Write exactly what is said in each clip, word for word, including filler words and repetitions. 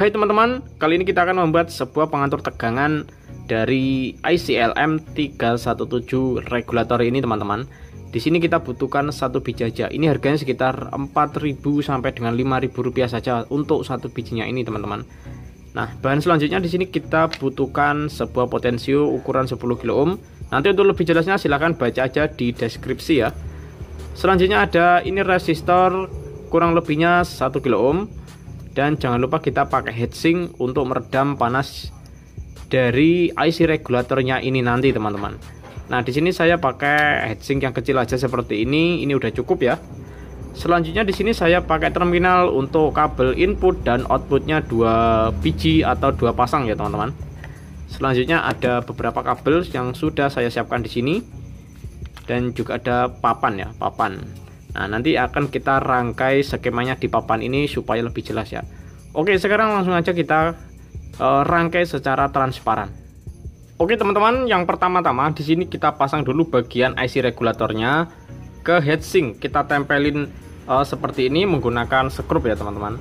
Hai teman-teman, kali ini kita akan membuat sebuah pengatur tegangan dari I C L M tiga satu tujuh regulator ini teman-teman. Di sini kita butuhkan satu biji aja. Ini harganya sekitar empat ribu sampai dengan lima ribu rupiah saja untuk satu bijinya ini teman-teman. Nah, bahan selanjutnya di sini kita butuhkan sebuah potensio ukuran sepuluh kilo ohm. Nanti untuk lebih jelasnya silahkan baca aja di deskripsi ya. Selanjutnya ada ini resistor kurang lebihnya satu kilo ohm. Dan jangan lupa kita pakai heatsink untuk meredam panas dari I C regulatornya ini nanti teman-teman. Nah, di sini saya pakai heatsink yang kecil aja seperti ini. Ini udah cukup ya. Selanjutnya di sini saya pakai terminal untuk kabel input dan outputnya dua biji atau dua pasang ya teman-teman. Selanjutnya ada beberapa kabel yang sudah saya siapkan di sini dan juga ada papan ya, papan. Nah, nanti akan kita rangkai skemanya di papan ini supaya lebih jelas ya. Oke, sekarang langsung aja kita uh, rangkai secara transparan. Oke teman-teman, yang pertama-tama di sini kita pasang dulu bagian I C regulatornya ke heatsink. Kita tempelin uh, seperti ini menggunakan skrup ya teman-teman.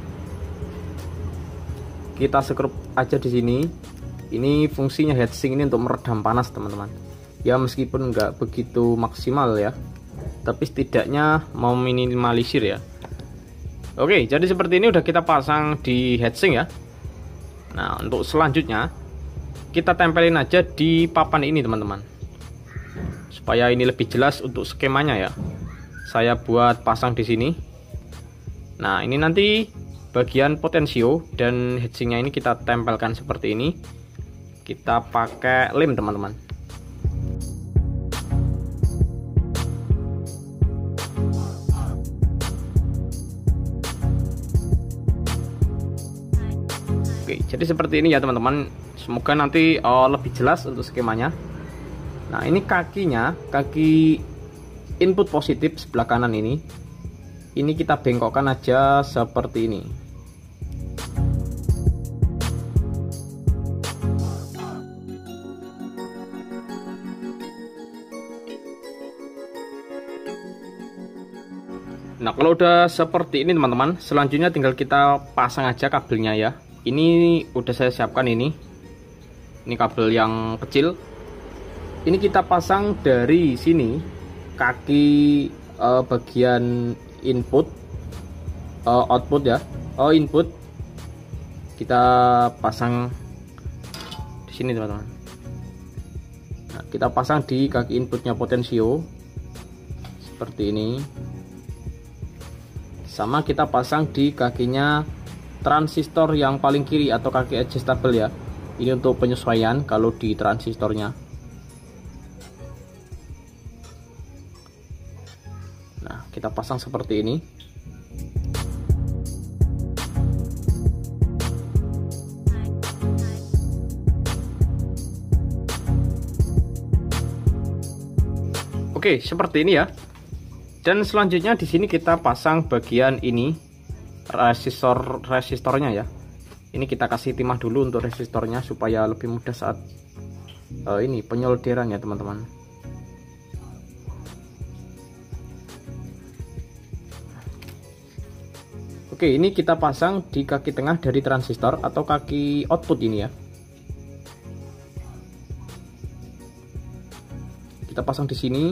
Kita skrup aja di sini. Ini fungsinya heatsink ini untuk meredam panas teman-teman. Ya meskipun nggak begitu maksimal ya, tapi setidaknya mau minimalisir ya. Oke, jadi seperti ini udah kita pasang di heatsink ya. Nah, untuk selanjutnya kita tempelin aja di papan ini teman-teman, supaya ini lebih jelas untuk skemanya ya. Saya buat pasang di sini. Nah, ini nanti bagian potensio dan heatsinknya ini kita tempelkan seperti ini. Kita pakai lem teman-teman. Oke, jadi seperti ini ya teman-teman. Semoga nanti uh, lebih jelas untuk skemanya. Nah, ini kakinya, kaki input positif sebelah kanan ini. Ini kita bengkokkan aja seperti ini. Nah, kalau udah seperti ini teman-teman, selanjutnya tinggal kita pasang aja kabelnya ya. Ini udah saya siapkan ini. Ini kabel yang kecil. Ini kita pasang dari sini kaki uh, bagian input, uh, output ya. Oh, input. Kita pasang di sini teman-teman. Nah, kita pasang di kaki inputnya potensio seperti ini. Sama kita pasang di kakinya transistor yang paling kiri atau kaki adjustable ya. Ini untuk penyesuaian kalau di transistornya. Nah, kita pasang seperti ini. Oke, seperti ini ya. Dan selanjutnya di sini kita pasang bagian ini resistor resistornya ya. Ini kita kasih timah dulu untuk resistornya supaya lebih mudah saat uh, ini penyolderan ya teman-teman. Oke, ini kita pasang di kaki tengah dari transistor atau kaki output ini ya. Kita pasang di sini.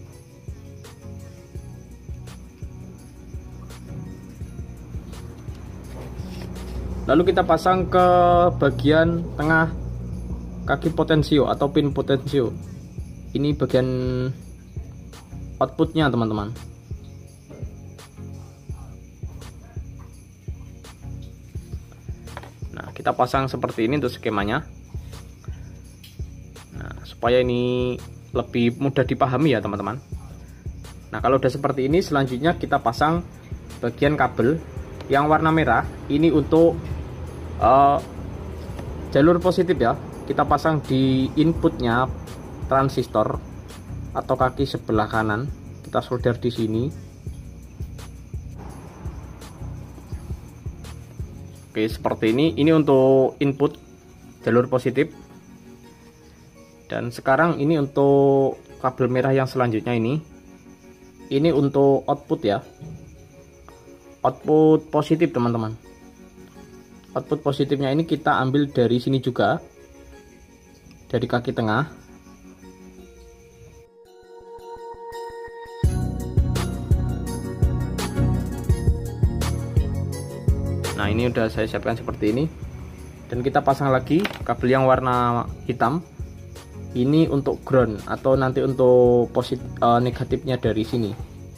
Lalu kita pasang ke bagian tengah kaki potensio atau pin potensio. Ini bagian outputnya teman-teman. Nah, kita pasang seperti ini untuk skemanya. Nah, supaya ini lebih mudah dipahami ya teman-teman. Nah, kalau udah seperti ini, selanjutnya kita pasang bagian kabel yang warna merah. Ini untuk Uh, jalur positif ya. Kita pasang di inputnya transistor atau kaki sebelah kanan. Kita solder di sini. Oke, seperti ini. Ini untuk input jalur positif. Dan sekarang ini untuk kabel merah yang selanjutnya ini. Ini untuk output ya. Output positif teman-teman. output positifnya ini kita ambil dari sini juga, dari kaki tengah. Nah, ini udah saya siapkan seperti ini, dan kita pasang lagi kabel yang warna hitam ini untuk ground atau nanti untuk positif uh, negatifnya dari sini.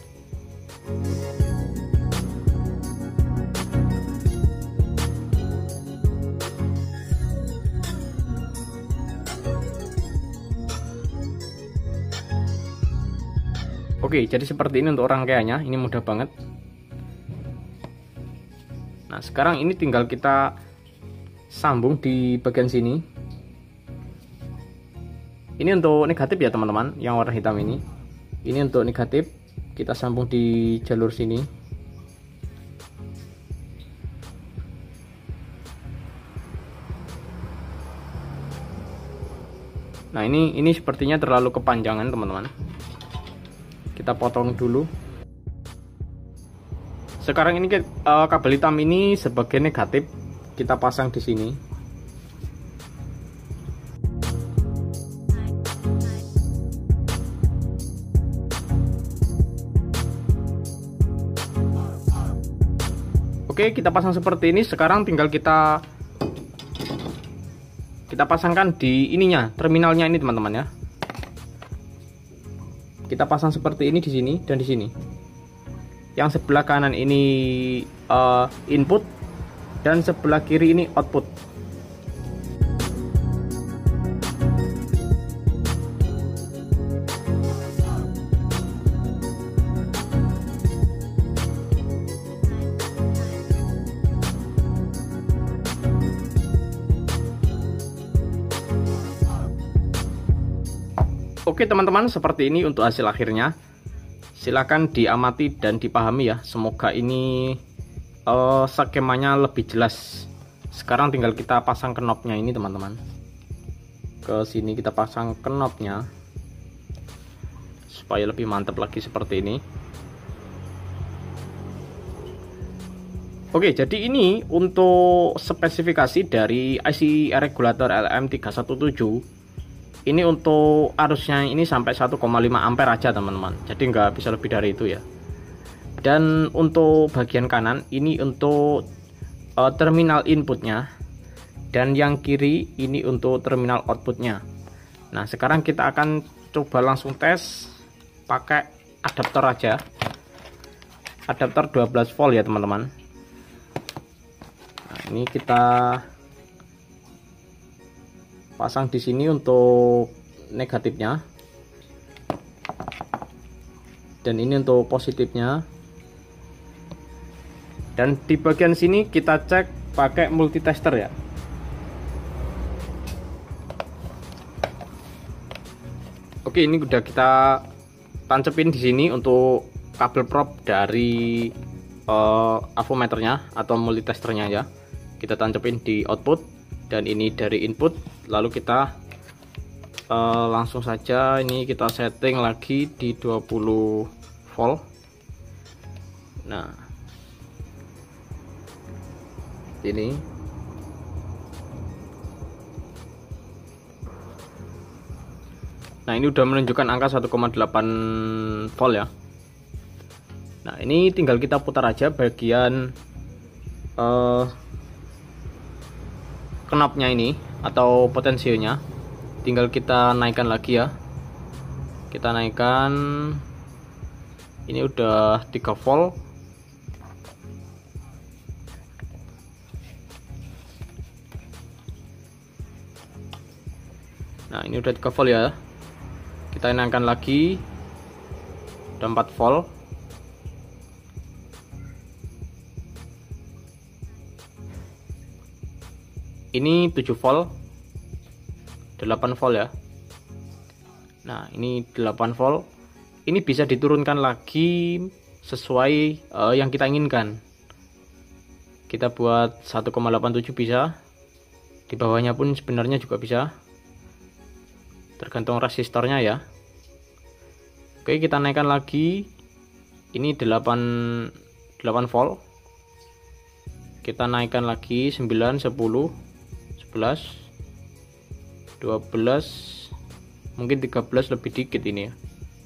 Oke, jadi seperti ini untuk rangkaiannya, ini mudah banget. Nah, sekarang ini tinggal kita sambung di bagian sini. Ini untuk negatif ya teman-teman, yang warna hitam ini. Ini untuk negatif, kita sambung di jalur sini. Nah, ini ini sepertinya terlalu kepanjangan teman-teman. Kita potong dulu. Sekarang ini uh, kabel hitam ini sebagai negatif kita pasang di sini. Oke, kita pasang seperti ini. Sekarang tinggal kita kita pasangkan di ininya, terminalnya ini teman-teman ya. Kita pasang seperti ini di sini dan di sini. Yang sebelah kanan ini uh, input dan sebelah kiri ini output. Oke teman-teman, seperti ini untuk hasil akhirnya. Silahkan diamati dan dipahami ya. Semoga ini uh, skemanya lebih jelas. Sekarang tinggal kita pasang knopnya ini teman-teman. Ke sini kita pasang knopnya supaya lebih mantap lagi seperti ini. Oke, jadi ini untuk spesifikasi dari I C regulator L M tiga satu tujuh. Ini untuk arusnya ini sampai satu koma lima ampere aja teman-teman, jadi nggak bisa lebih dari itu ya. Dan untuk bagian kanan ini untuk uh, terminal inputnya, dan yang kiri ini untuk terminal outputnya. Nah, sekarang kita akan coba langsung tes pakai adapter aja, adapter dua belas volt ya teman-teman. Nah, ini kita pasang di sini untuk negatifnya, dan ini untuk positifnya. Dan di bagian sini kita cek pakai multitester ya. Oke, ini udah kita tancepin di sini untuk kabel prop dari uh, avometernya atau multitesternya ya. Kita tancepin di output, dan ini dari input. Lalu kita uh, langsung saja ini kita setting lagi di dua puluh volt. Nah, ini nah ini udah menunjukkan angka satu koma delapan volt ya. Nah, ini tinggal kita putar aja bagian uh, knopnya ini atau potensionya, tinggal kita naikkan lagi ya. Kita naikkan, ini udah tiga volt. Nah, ini udah tiga volt ya. Kita naikkan lagi, udah empat volt. Ini tujuh volt, delapan volt ya. Nah, ini delapan volt. Ini bisa diturunkan lagi sesuai uh, yang kita inginkan. Kita buat satu koma delapan tujuh bisa. Di bawahnya pun sebenarnya juga bisa. Tergantung resistornya ya. Oke, kita naikkan lagi. Ini delapan volt. Oke, kita naikkan lagi sembilan, sepuluh, sebelas, dua belas, mungkin tiga belas lebih dikit ini ya.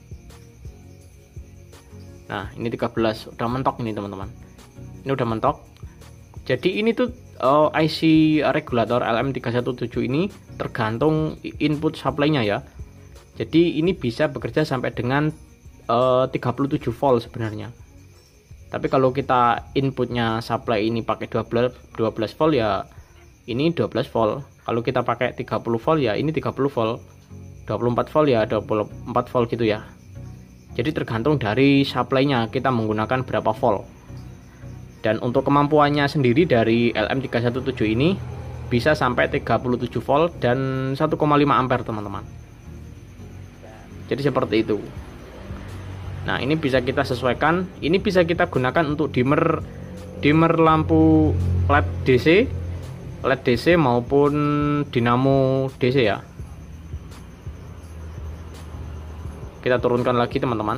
Nah ini tiga belas udah mentok ini teman-teman, ini udah mentok. Jadi ini tuh uh, I C regulator L M tiga satu tujuh ini tergantung input supply-nya ya. Jadi ini bisa bekerja sampai dengan uh, tiga puluh tujuh volt sebenarnya. Tapi kalau kita inputnya supply ini pakai dua belas volt ya ini dua belas volt. Kalau kita pakai tiga puluh volt ya ini tiga puluh volt. dua puluh empat volt ya dua puluh empat volt gitu ya. Jadi tergantung dari supply-nya kita menggunakan berapa volt. Dan untuk kemampuannya sendiri dari L M tiga satu tujuh ini bisa sampai tiga puluh tujuh volt dan satu koma lima ampere teman-teman. Jadi seperti itu. Nah ini bisa kita sesuaikan, ini bisa kita gunakan untuk dimmer dimmer lampu L E D D C, L E D D C maupun dinamo D C ya. Kita turunkan lagi teman-teman.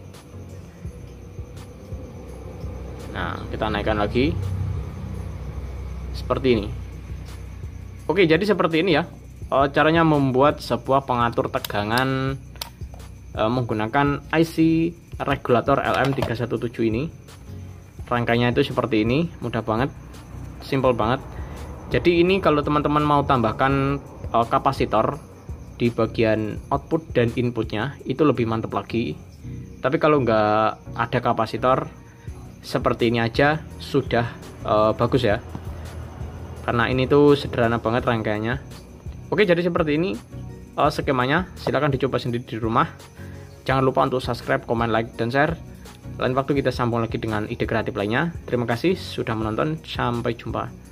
Nah kita naikkan lagi seperti ini. Oke, jadi seperti ini ya e, caranya membuat sebuah pengatur tegangan menggunakan I C regulator L M tiga satu tujuh ini. Rangkainya itu seperti ini, mudah banget, simple banget. Jadi ini kalau teman-teman mau tambahkan uh, kapasitor di bagian output dan inputnya itu lebih mantap lagi. Tapi kalau nggak ada kapasitor seperti ini aja sudah uh, bagus ya, karena ini tuh sederhana banget rangkaiannya. Oke, jadi seperti ini uh, skemanya, silahkan dicoba sendiri di rumah. Jangan lupa untuk subscribe, komen, like, dan share. Lain waktu kita sambung lagi dengan ide kreatif lainnya. Terima kasih sudah menonton, sampai jumpa.